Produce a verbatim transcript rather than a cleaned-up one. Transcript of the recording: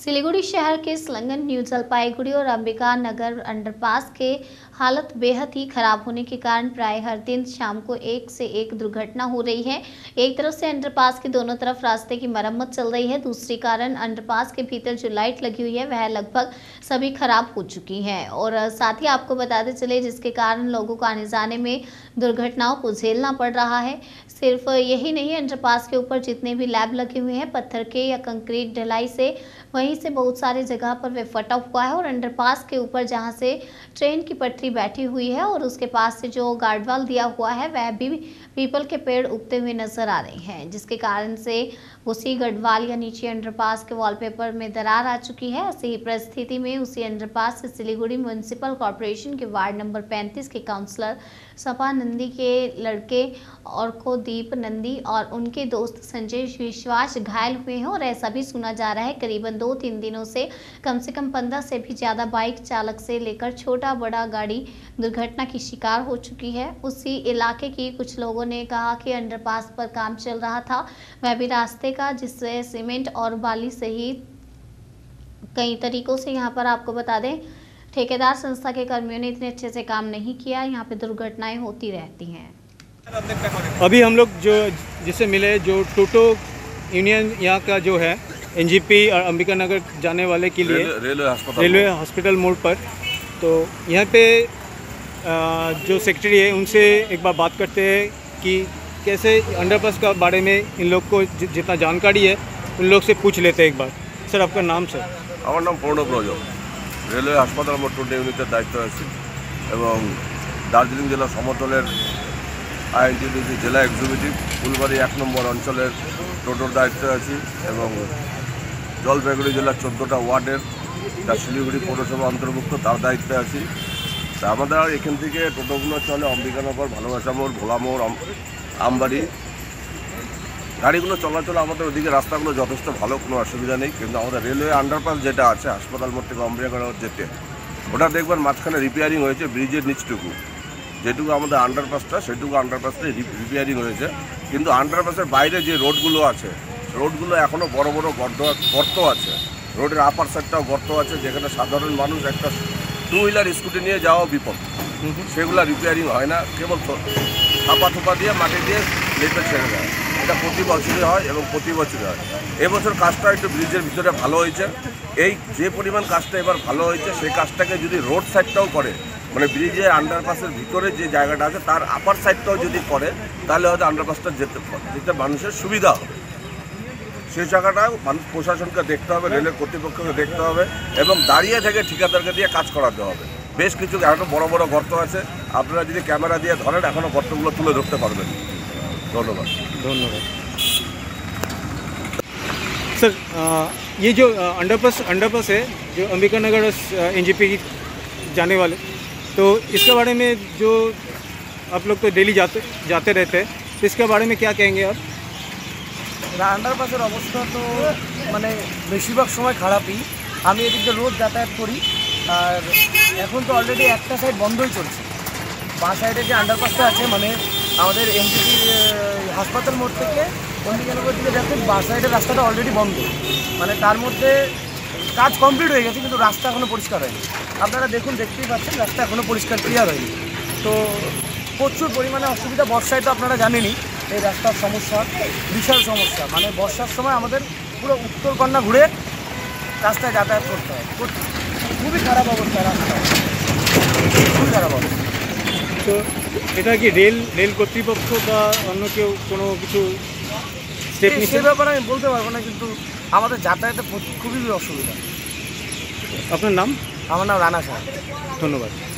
सिलीगुड़ी शहर के संलग्न न्यू जलपाईगुड़ी और अंबिका नगर अंडरपास के हालत बेहद ही खराब होने के कारण प्राय हर दिन शाम को एक से एक दुर्घटना हो रही है। एक तरफ से अंडरपास के दोनों तरफ रास्ते की मरम्मत चल रही है, दूसरी कारण अंडरपास के भीतर जो लाइट लगी हुई है वह लगभग सभी खराब हो चुकी है। और साथ ही आपको बताते चले जिसके कारण लोगों को आने जाने में दुर्घटनाओं को झेलना पड़ रहा है। सिर्फ यही नहीं, अंडरपास के ऊपर जितने भी लैब लगे हुए हैं पत्थर के या कंक्रीट ढलाई से, वहीं से बहुत सारी जगह पर वे फटा हुआ है। और अंडरपास के ऊपर जहां से ट्रेन की पटरी बैठी हुई है और उसके पास से जो गार्डवाल दिया हुआ है वह भी पीपल के पेड़ उगते हुए नजर आ रहे हैं, जिसके कारण से उसी गढ़वाल या नीचे अंडरपास के वॉलपेपर में दरार आ चुकी है। ऐसी ही परिस्थिति में उसी अंडरपास से सिलीगुड़ी म्युनिसिपल कॉर्पोरेशन के वार्ड नंबर पैंतीस के काउंसलर सपा नंदी के लड़के और को दीप नंदी और उनके दोस्त संजय विश्वास घायल हुए हैं। और ऐसा भी सुना जा रहा है करीबन दो तीन दिनों से कम से कम पंद्रह से भी ज्यादा बाइक चालक से लेकर छोटा बड़ा गाड़ी दुर्घटना की शिकार हो चुकी है। उसी इलाके की कुछ लोगों ने कहा कि अंडरपास पर काम चल रहा था, वह भी रास्ते का, जिससे सीमेंट और बाली सहित कई तरीकों से यहाँ पर आपको बता दें ठेकेदार संस्था के कर्मियों ने इतने अच्छे से काम नहीं किया, यहाँ पे दुर्घटनाएं होती रहती हैं। अभी हम लोग जो जिससे मिले जो टोटो यूनियन यहाँ का जो है एनजीपी और अंबिका नगर जाने वाले के लिए रेलवे अस्पताल रेलवे हॉस्पिटल मोड़ पर, तो यहाँ पे जो सेक्रेटरी है उनसे एक बार बात करते हैं कि कैसे अंडरपास का बारे में इन लोग को जितना जानकारी है उन लोग से पूछ लेते हैं एक बार। सर आपका नाम? सर আমার নাম প্রণব রজক, রেলওয়ে হাসপাতাল নম্বর টোয়েন্টি ইউনিটের দায়িত্ব আছি এবং দার্জিলিং জেলা সমতলের আইএনটিডিসি জেলা এক্সিকিউটিভ ফুলবাড়ি এক নম্বর অঞ্চলের টোটোর দায়িত্বে আছি এবং জলপাইগুড়ি জেলার চোদ্দোটা ওয়ার্ডের যা শিলিগুড়ি পৌরসভা অন্তর্ভুক্ত তার দায়িত্বে আছি। তা আমাদের এখান থেকে টোটোগুলো চলে অম্বিকানগর, ভালোবাসা মোড়, ভোলা মোড়, আমবাড়ি। গাড়িগুলো চলাচল আমাদের ওদিকে রাস্তাগুলো যথেষ্ট ভালো, কোনো অসুবিধা নেই। কিন্তু আমাদের রেলওয়ে আন্ডারপাস যেটা আছে হাসপাতাল মোড় থেকে অম্বিকানগর যেতে, ওটা দেখবেন মাঝখানে রিপেয়ারিং হয়েছে ব্রিজের নিচটুকু, যেটুকু আমাদের আন্ডারপাসটা সেটুকু আন্ডারপাসটা রিপেয়ারিং হয়েছে। কিন্তু আন্ডারপাসের বাইরে যে রোডগুলো আছে রোডগুলো এখনও বড় বড় গর্ত গর্ত আছে, রোডের আপার সাইডটাও গর্ত আছে, যেখানে সাধারণ মানুষ একটা টু হুইলার স্কুটি নিয়ে যাওয়া বিপদ। সেগুলো রিপেয়ারিং হয় না, কেবল থাপা থোপা দিয়ে মাটি দিয়ে লেপে ছেড়ে দেয়। এটা প্রতি বছরই হয় এবং প্রতি বছরই হয়। এবছর কাজটা একটু ব্রিজের ভিতরে ভালো হয়েছে। এই যে পরিমাণ কাজটা এবার ভালো হয়েছে সেই কাজটাকে যদি রোড সাইডটাও করে, মানে ব্রিজে আন্ডারপাসের ভিতরে যে জায়গাটা আছে তার আপার সাইডটাও যদি করে, তাহলে হয়তো আন্ডারপাসটা যেতে যেতে মানুষের সুবিধা হবে। সেই জায়গাটা মানুষ প্রশাসনকে দেখতে হবে, রেলের কর্তৃপক্ষকে দেখতে হবে এবং দাঁড়িয়ে থেকে ঠিকাদারকে দিয়ে কাজ করাতে হবে। বেশ কিছু এখনো বড় বড় গর্ত আছে, আপনারা যদি ক্যামেরা দিয়ে ধরেন এখনও গর্তগুলো তুলে ধরতে পারবেন। धन्यवाद धन्यवाद सर। आ, ये जो अंडरपास अंडरपास है जो अंबिका नगर एनजीपी की जाने वाले, तो इसके बारे में जो आप लोग तो डेली जाते जाते रहते हैं, तो इसके बारे में क्या कहेंगे आप? আন্ডারপাসের অবস্থা তো মানে বেশিরভাগ সময় খারাপই। আমি এদিকে রোজ যাতায়াত করি, আর এখন তো অলরেডি একটা সাইড বন্ধই চলছে। বাঁ সাইডে যে আন্ডারপাসটা আছে মানে আমাদের এনজিপি হাসপাতাল মোড় থেকে অম্বিকানগর দিকে যাচ্ছে, বাঁ সাইডের রাস্তাটা অলরেডি বন্ধ। মানে তার মধ্যে কাজ কমপ্লিট হয়ে গেছে কিন্তু রাস্তা এখনও পরিষ্কার হয়নি। আপনারা দেখুন, দেখতেই পাচ্ছেন রাস্তা এখনও পরিষ্কার ক্লিয়ার হয়নি। তো প্রচুর পরিমাণে অসুবিধা। বর্ষায় তো আপনারা জানেনই এই রাস্তার সমস্যা, বিশাল সমস্যা। মানে বর্ষার সময় আমাদের পুরো উত্তরকন্যা ঘুরে রাস্তায় যাতায়াত করতে হয়। খুবই খারাপ অবস্থা রাস্তা, খুবই খারাপ অবস্থা। তো এটা কি রেল রেল কর্তৃপক্ষ বা অন্য কেউ কোনো কিছু স্টেপ নিচ্ছে? সে ব্যাপারে আমি বলতে পারবো না, কিন্তু আমাদের যাতায়াতে খুবই অসুবিধা। আপনার নাম? আমার নাম রানা সাহা। ধন্যবাদ।